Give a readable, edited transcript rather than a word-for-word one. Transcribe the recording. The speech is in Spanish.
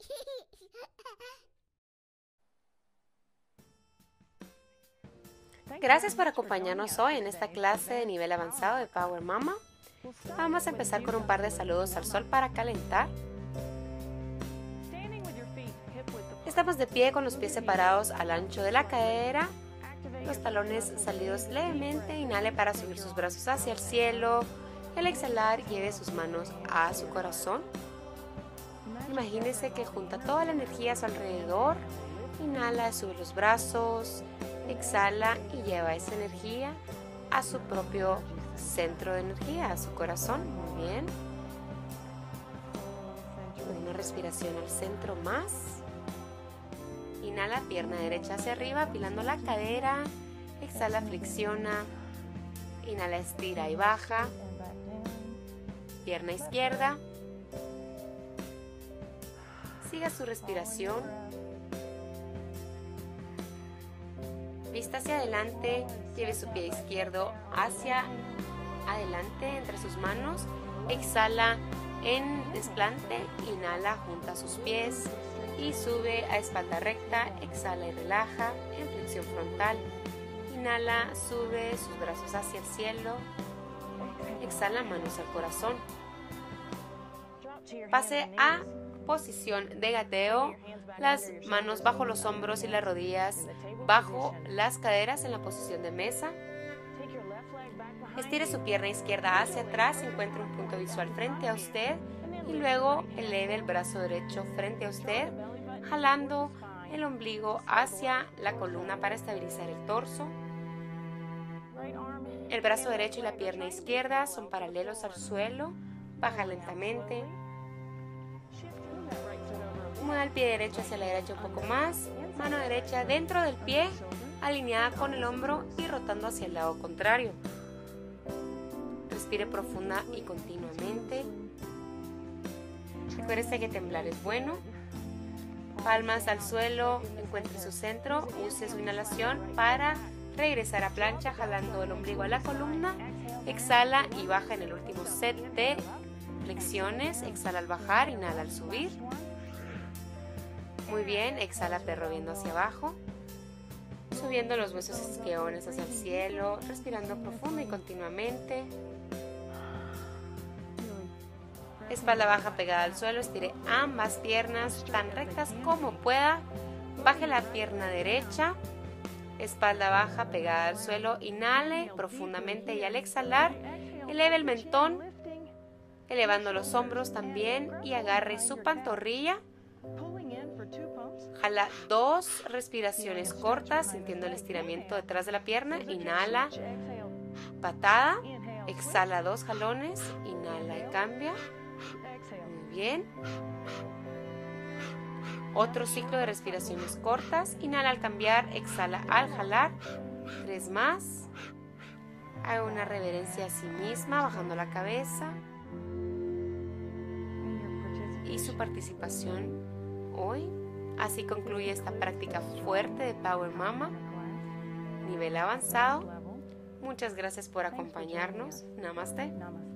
Gracias por acompañarnos hoy en esta clase de nivel avanzado de Power Mama. Vamos a empezar con un par de saludos al sol para calentar. Estamos de pie con los pies separados al ancho de la cadera, los talones salidos levemente. Inhale para subir sus brazos hacia el cielo. Al exhalar, lleve sus manos a su corazón. Imagínese que junta toda la energía a su alrededor. Inhala, sube los brazos. Exhala y lleva esa energía a su propio centro de energía, a su corazón. Muy bien. Una respiración al centro más. Inhala, pierna derecha hacia arriba, apilando la cadera. Exhala, flexiona. Inhala, estira y baja. Pierna izquierda. Siga su respiración. Vista hacia adelante, lleve su pie izquierdo hacia adelante entre sus manos. Exhala en desplante, inhala, junta sus pies y sube a espalda recta. Exhala y relaja en flexión frontal. Inhala, sube sus brazos hacia el cielo. Exhala, manos al corazón. Pase a posición de gateo, las manos bajo los hombros y las rodillas bajo las caderas en la posición de mesa. Estire su pierna izquierda hacia atrás, encuentre un punto visual frente a usted y luego eleve el brazo derecho frente a usted, jalando el ombligo hacia la columna para estabilizar el torso. El brazo derecho y la pierna izquierda son paralelos al suelo. Baja lentamente. Mueva el pie derecho hacia la derecha un poco más. Mano derecha dentro del pie, alineada con el hombro y rotando hacia el lado contrario. Respire profunda y continuamente. Recuerde que temblar es bueno. Palmas al suelo, encuentre su centro. Use su inhalación para regresar a plancha, jalando el ombligo a la columna. Exhala y baja en el último set de flexiones. Exhala al bajar, inhala al subir. Muy bien, exhala perro viendo hacia abajo, subiendo los huesos isquiones hacia el cielo, respirando profundo y continuamente. Espalda baja pegada al suelo, estire ambas piernas tan rectas como pueda. Baje la pierna derecha, espalda baja pegada al suelo, inhale profundamente y al exhalar, eleve el mentón, elevando los hombros también y agarre su pantorrilla. Jala 2 respiraciones cortas, sintiendo el estiramiento detrás de la pierna. Inhala, patada, exhala 2 jalones, inhala y cambia. Muy bien. Otro ciclo de respiraciones cortas. Inhala al cambiar, exhala al jalar. 3 más. Haga una reverencia a sí misma, bajando la cabeza. Y su participación hoy. Así concluye esta práctica fuerte de Power Mama, nivel avanzado. Muchas gracias por acompañarnos. Namaste.